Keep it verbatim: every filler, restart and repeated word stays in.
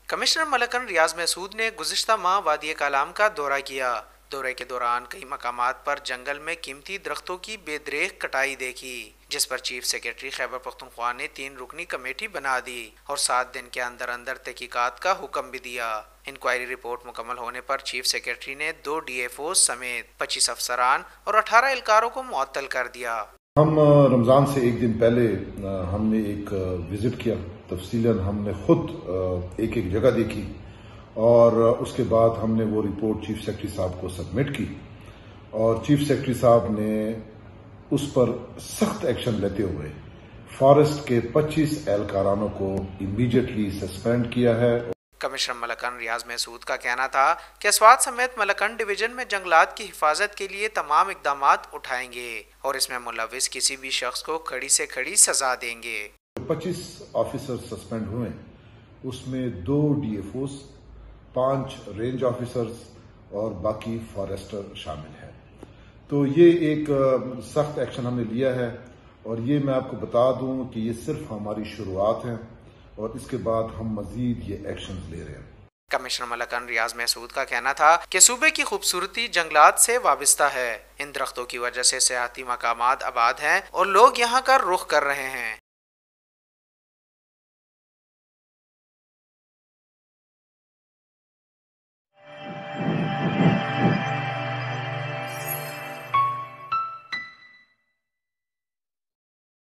Commissioner ملکن ریاض محسود نے گزشتہ ماہ وادی کالام کا دورہ کیا۔ دورے کے دوران کئی مقامات پر جنگل میں قیمتی درختوں کی بے دریغ کٹائی دیکھی، جس پر چیف سیکرٹری خیبر پختونخوا نے تین رکنی کمیٹی بنا دی اور سات دن کے اندر اندر تحقیقات کا حکم بھی دیا۔ انکوائری رپورٹ مکمل ہونے پر چیف سیکرٹری نے دو ڈی ایف اوز سمیت پچیس افسران اور اٹھارہ اہلکاروں کو معطل کر دیا۔ ہم رمضان سے ایک دن پہلے ہم نے ایک وزٹ کیا، تفصیلاً ہم نے خود ایک ایک جگہ دیکھی اور اس کے بعد ہم نے وہ رپورٹ چیف سیکرٹری صاحب کو سبمٹ کی اور چیف سیکرٹری صاحب نے اس پر سخت ایکشن لیتے ہوئے فارسٹ کے پچیس اہلکارانوں کو امیڈیٹلی سسپینڈ کیا ہے۔ کمشنر ملکن ریاض محسود کا کہنا تھا کہ اسوات سمیت ملکن ڈویژن میں جنگلات کی حفاظت کے لیے تمام اقدامات اٹھائیں گے اور اس میں ملوث کسی بھی شخص کو کھڑی سے کھڑی سزا دیں گے۔ پچیس آفیسر سسپینڈ ہوئے، اس میں دو ڈی ایف اوز، پانچ رینج آفیسرز اور باقی فارسٹر شامل ہیں۔ تو یہ ایک سخت ایکشن ہم نے لیا ہے اور یہ میں آپ کو بتا دوں کہ یہ صرف ہماری شروعات ہیں اور اس کے بعد ہم مزید یہ ایکشنز لے رہے ہیں۔ کمشنر ملکن ریاض محسود کا کہنا تھا کہ صوبے کی خوبصورتی جنگلات سے وابستہ ہے، ان درختوں کی وجہ سے سیاحتی مقامات آباد ہیں اور لوگ یہاں کا رخ کر رہے ہیں۔